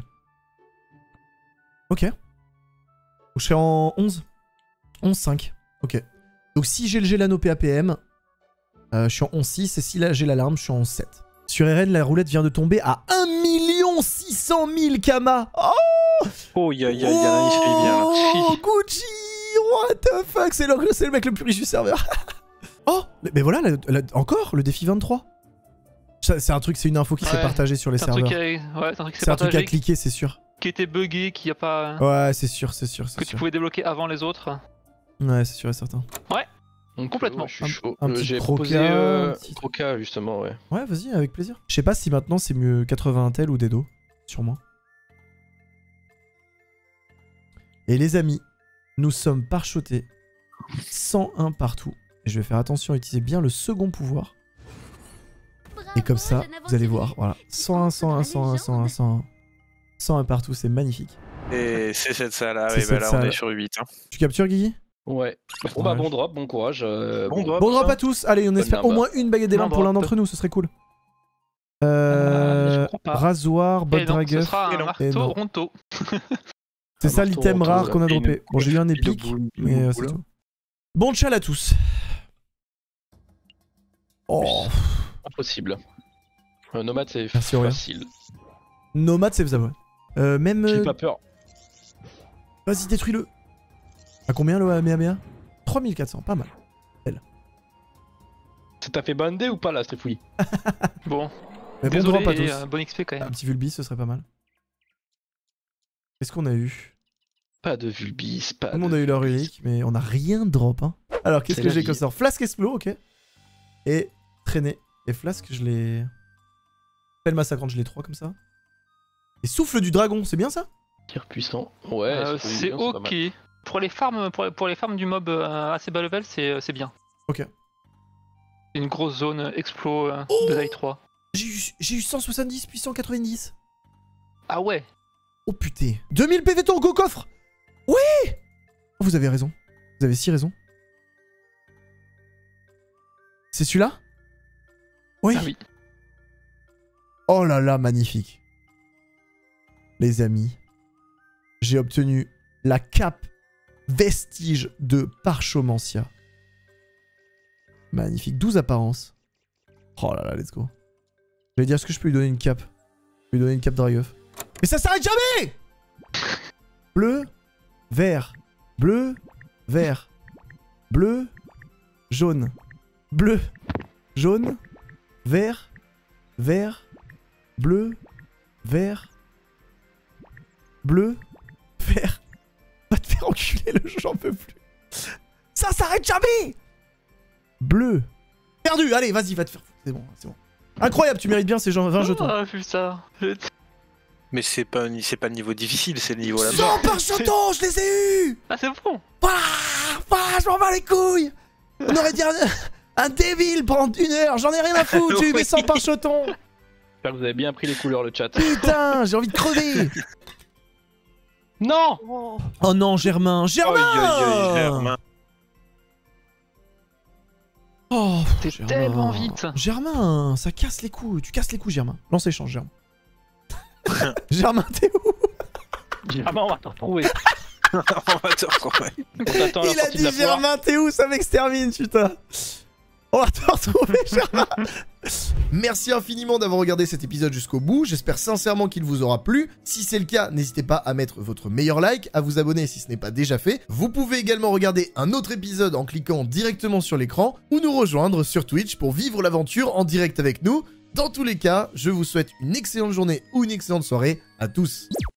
[SPEAKER 1] Ok. Je serai en 11. 11-5. Ok. Donc si j'ai le Gélano PAPM, je suis en 11-6 et si là j'ai l'alarme, je suis en 11-7. Sur RN, la roulette vient de tomber à 1 600 000 Kama. Oh,
[SPEAKER 5] Oh, il y a un il fait bien là.
[SPEAKER 1] oh Gucci. What the fuck, c'est le mec le plus riche du serveur. Oh, mais voilà, encore le défi 23. C'est un truc, c'est une info qui s'est
[SPEAKER 3] Ouais.
[SPEAKER 1] partagée sur les
[SPEAKER 3] C'est un truc
[SPEAKER 1] serveurs.
[SPEAKER 3] c'est un truc qui s'est
[SPEAKER 1] C'est un truc à
[SPEAKER 3] partagé,
[SPEAKER 1] cliquer, c'est sûr.
[SPEAKER 3] qui était buggé, qui a pas...
[SPEAKER 1] Ouais, c'est sûr, c'est sûr, c'est
[SPEAKER 3] que tu
[SPEAKER 1] sûr.
[SPEAKER 3] pouvais débloquer avant les autres.
[SPEAKER 1] Ouais, c'est sûr et certain.
[SPEAKER 6] Donc,
[SPEAKER 3] Complètement.
[SPEAKER 6] Je suis chaud.
[SPEAKER 1] Un petit
[SPEAKER 6] J'ai
[SPEAKER 1] Croca,
[SPEAKER 6] proposé
[SPEAKER 1] un petit-
[SPEAKER 6] Croca justement, ouais.
[SPEAKER 1] Ouais, vas-y, avec plaisir. Je sais pas si maintenant c'est mieux 80 tel ou Dedo, sûrement. Et les amis, nous sommes parchotés 101 partout. Et je vais faire attention à utiliser bien le second pouvoir. Et comme ça, vous allez voir, voilà. 101, 101, 101, 101, 101. 101 partout, c'est magnifique.
[SPEAKER 5] Et c'est cette salle là,
[SPEAKER 1] C'est
[SPEAKER 5] oui,
[SPEAKER 1] cette
[SPEAKER 5] bah là on
[SPEAKER 1] salle.
[SPEAKER 5] est sur 8. Hein.
[SPEAKER 1] Tu captures, Guigui?
[SPEAKER 6] Ouais. Bon bah bon drop, bon courage.
[SPEAKER 5] Bon drop.
[SPEAKER 1] Bon drop à tous. Allez, on espère
[SPEAKER 6] limbe.
[SPEAKER 1] au moins une baguette des
[SPEAKER 3] Bon
[SPEAKER 1] limbes pour l'un
[SPEAKER 3] drop.
[SPEAKER 1] d'entre nous, ce serait cool.
[SPEAKER 3] Je crois pas.
[SPEAKER 1] Rasoir, bot
[SPEAKER 3] Et non, ce
[SPEAKER 1] dragueur.
[SPEAKER 3] sera
[SPEAKER 5] Et
[SPEAKER 3] un
[SPEAKER 5] non.
[SPEAKER 1] Et non.
[SPEAKER 3] marteau ronto.
[SPEAKER 1] C'est ça
[SPEAKER 6] marteau,
[SPEAKER 1] l'item
[SPEAKER 6] retour,
[SPEAKER 1] rare qu'on a
[SPEAKER 5] et une-
[SPEAKER 1] droppé. Bon, j'ai eu un
[SPEAKER 5] et le
[SPEAKER 1] épique,
[SPEAKER 5] boule-
[SPEAKER 1] mais
[SPEAKER 5] boule,
[SPEAKER 1] c'est
[SPEAKER 5] boule.
[SPEAKER 1] tout. Bon tchal à tous. Oh,
[SPEAKER 6] Impossible. Nomade c'est
[SPEAKER 1] Merci, Aurélien.
[SPEAKER 6] facile.
[SPEAKER 1] Nomade, c'est faisable, ouais. Même...
[SPEAKER 6] J'ai pas peur.
[SPEAKER 1] Vas-y, détruis-le. À combien le AMA 3400, pas mal.
[SPEAKER 6] Ça t'a fait bander ou pas là, cette fouille?
[SPEAKER 3] Bon,
[SPEAKER 1] Mais bon
[SPEAKER 3] désolé,
[SPEAKER 1] drop à
[SPEAKER 3] et,
[SPEAKER 1] tous.
[SPEAKER 3] bon XP quand
[SPEAKER 1] Un
[SPEAKER 3] même.
[SPEAKER 1] petit Vulbis, ce serait pas mal. Qu'est-ce qu'on a eu?
[SPEAKER 6] Pas de Vulbis, pas
[SPEAKER 1] Tout le monde
[SPEAKER 6] de...
[SPEAKER 1] a eu leur unique, mais on a rien de drop, hein. Alors, qu'est-ce
[SPEAKER 6] C'est
[SPEAKER 1] que
[SPEAKER 6] la
[SPEAKER 1] j'ai
[SPEAKER 6] vie.
[SPEAKER 1] comme ça? Flasque Explo, ok. Et traîner. Et Flasque, je l'ai... Pelle massacrante, je l'ai 3 comme ça. Et souffle du dragon, c'est bien ça?
[SPEAKER 6] Tir puissant. Ouais,
[SPEAKER 3] C'est
[SPEAKER 6] pas mal.
[SPEAKER 3] ok. Pour les farms du mob assez bas level, c'est bien.
[SPEAKER 1] Ok.
[SPEAKER 3] C'est une grosse zone explo
[SPEAKER 1] Oh
[SPEAKER 3] de taille 3.
[SPEAKER 1] J'ai eu 170 puis 190.
[SPEAKER 3] Ah ouais.
[SPEAKER 1] Oh putain. 2000 PV tour, go coffre. Oui. Oh, vous avez raison. Vous avez si raison. C'est celui-là? Oui.
[SPEAKER 3] Ah oui.
[SPEAKER 1] Oh là là, magnifique. Les amis, j'ai obtenu la cape vestige de Parchomancia. Magnifique, 12 apparences. Oh là là, let's go. J'allais dire, est-ce que je peux lui donner une cape? Je peux lui donner une cape Dragueuf. Mais ça s'arrête jamais. Bleu, vert, bleu, vert, bleu, jaune, bleu, jaune, vert, vert, bleu, vert, bleu, vert. Va te faire enculer le jeu, j'en peux plus. Ça s'arrête jamais. Bleu. Perdu, allez, vas-y, va te faire foutre. C'est bon, c'est bon. Incroyable, tu mérites bien ces 20 jetons.
[SPEAKER 3] Ah putain.
[SPEAKER 5] Mais c'est pas le niveau difficile, c'est le niveau à la
[SPEAKER 1] 100 par jeton, je les ai eus.
[SPEAKER 3] Ah c'est bon.
[SPEAKER 1] Je m'en bats les couilles. On aurait dit un débile pendant 1 heure, j'en ai rien à foutre, j'ai eu mes 100 par jeton.
[SPEAKER 6] J'espère que vous avez bien pris les couleurs, le chat.
[SPEAKER 1] Putain, j'ai envie de crever.
[SPEAKER 6] Non!
[SPEAKER 1] Oh non, Germain, Germain.
[SPEAKER 5] Germain.
[SPEAKER 1] Oh,
[SPEAKER 3] T'es
[SPEAKER 1] Germain.
[SPEAKER 3] tellement vite.
[SPEAKER 1] Germain, ça casse les couilles. Tu casses les couilles, Germain. Lance échange, Germain. Germain, t'es où?
[SPEAKER 6] Germain, on va te retrouver.
[SPEAKER 5] On va te retrouver.
[SPEAKER 6] On t'attend à la
[SPEAKER 1] Il a
[SPEAKER 6] sortie de la
[SPEAKER 1] dit
[SPEAKER 6] foire.
[SPEAKER 1] Germain, t'es où? Ça m'extermine, putain. On va te retrouver, Germain. Merci infiniment d'avoir regardé cet épisode jusqu'au bout. J'espère sincèrement qu'il vous aura plu. Si c'est le cas, n'hésitez pas à mettre votre meilleur like, à vous abonner si ce n'est pas déjà fait. Vous pouvez également regarder un autre épisode en cliquant directement sur l'écran ou nous rejoindre sur Twitch pour vivre l'aventure en direct avec nous. Dans tous les cas, je vous souhaite une excellente journée ou une excellente soirée à tous.